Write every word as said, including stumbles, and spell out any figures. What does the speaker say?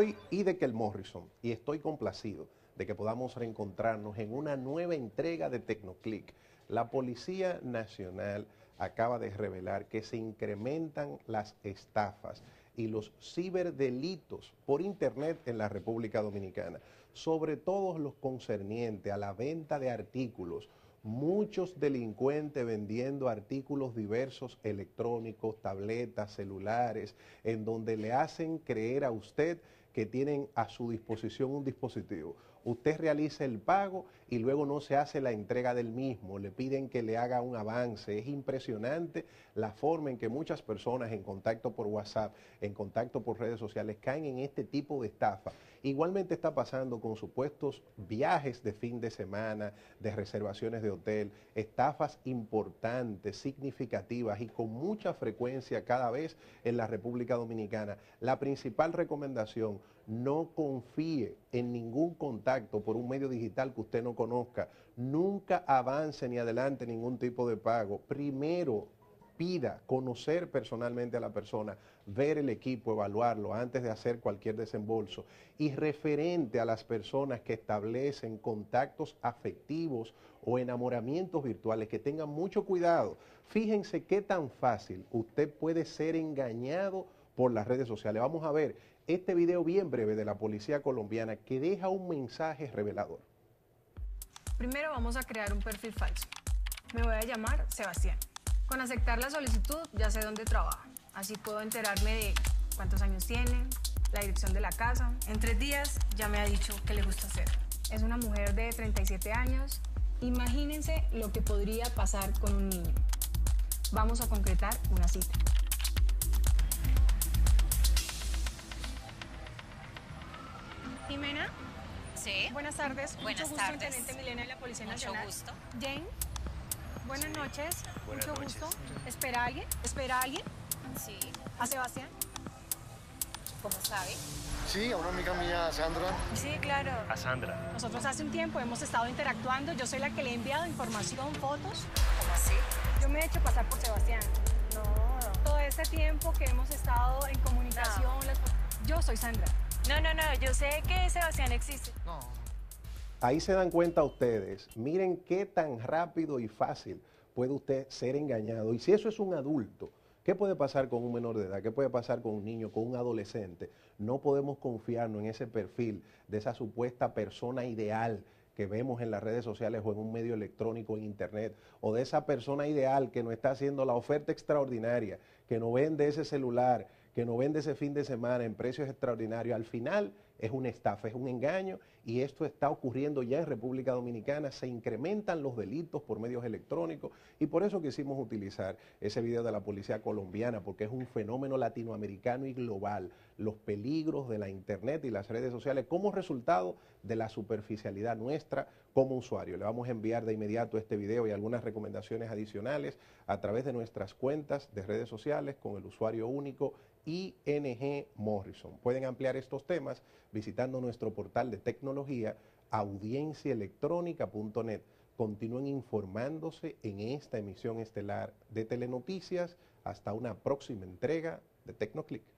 Soy Idekel Morrison y estoy complacido de que podamos reencontrarnos en una nueva entrega de Tecnoclick. La Policía Nacional acaba de revelar que se incrementan las estafas y los ciberdelitos por Internet en la República Dominicana, sobre todo los concernientes a la venta de artículos. Muchos delincuentes vendiendo artículos diversos electrónicos, tabletas, celulares, en donde le hacen creer a usted que tienen a su disposición un dispositivo. Usted realiza el pago y luego no se hace la entrega del mismo, le piden que le haga un avance. Es impresionante la forma en que muchas personas en contacto por WhatsApp, en contacto por redes sociales, caen en este tipo de estafa. Igualmente está pasando con supuestos viajes de fin de semana, de reservaciones de hotel, estafas importantes, significativas y con mucha frecuencia cada vez en la República Dominicana. La principal recomendación: no confíe en ningún contacto por un medio digital que usted no conozca. Nunca avance ni adelante ningún tipo de pago. Primero, pida conocer personalmente a la persona, ver el equipo, evaluarlo antes de hacer cualquier desembolso. Y referente a las personas que establecen contactos afectivos o enamoramientos virtuales, que tengan mucho cuidado. Fíjense qué tan fácil usted puede ser engañado por las redes sociales. Vamos a ver este video bien breve de la policía colombiana que deja un mensaje revelador. Primero vamos a crear un perfil falso. Me voy a llamar Sebastián. Con aceptar la solicitud ya sé dónde trabaja. Así puedo enterarme de cuántos años tiene, la dirección de la casa. En tres días ya me ha dicho qué le gusta hacer. Es una mujer de treinta y siete años. Imagínense lo que podría pasar con un niño. Vamos a concretar una cita. Jimena. Sí. Buenas tardes. Buenas Mucho gusto, tardes. Teniente Milena de la Policía Mucho Nacional. gusto. Jane. Buenas Sí. noches. Buenas Mucho noches. gusto. ¿Espera a alguien? ¿Espera a alguien? Sí. ¿A Sebastián? ¿Cómo sabe? Sí, a una amiga mía, Sandra. Sí, claro. A Sandra. Nosotros hace un tiempo hemos estado interactuando. Yo soy la que le he enviado información, fotos. ¿Cómo así? Yo me he hecho pasar por Sebastián. No. Todo este tiempo que hemos estado en comunicación. No. las- Yo soy Sandra. No, no, no. Yo sé que Sebastián existe. No. Ahí se dan cuenta ustedes, miren qué tan rápido y fácil puede usted ser engañado. Y si eso es un adulto, ¿qué puede pasar con un menor de edad? ¿Qué puede pasar con un niño, con un adolescente? No podemos confiarnos en ese perfil de esa supuesta persona ideal que vemos en las redes sociales o en un medio electrónico, en internet, o de esa persona ideal que nos está haciendo la oferta extraordinaria, que nos vende ese celular, que nos vende ese fin de semana en precios extraordinarios. Al final es una estafa, es un engaño, y esto está ocurriendo ya en República Dominicana. Se incrementan los delitos por medios electrónicos y por eso quisimos utilizar ese video de la policía colombiana, porque es un fenómeno latinoamericano y global. Los peligros de la internet y las redes sociales como resultado de la superficialidad nuestra como usuario. Le vamos a enviar de inmediato este video y algunas recomendaciones adicionales a través de nuestras cuentas de redes sociales con el usuario único I N G Morrison. Pueden ampliar estos temas visitando nuestro portal de tecnología audiencia electrónica punto net. Continúen informándose en esta emisión estelar de Telenoticias. Hasta una próxima entrega de Tecnoclick.